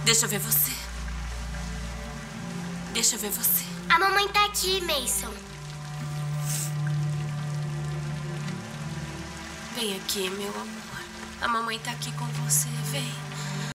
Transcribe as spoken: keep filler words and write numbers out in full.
Deixa eu ver você. Deixa eu ver você. A mamãe tá aqui, Mason. Vem aqui, meu amor. A mamãe tá aqui com você. Vem.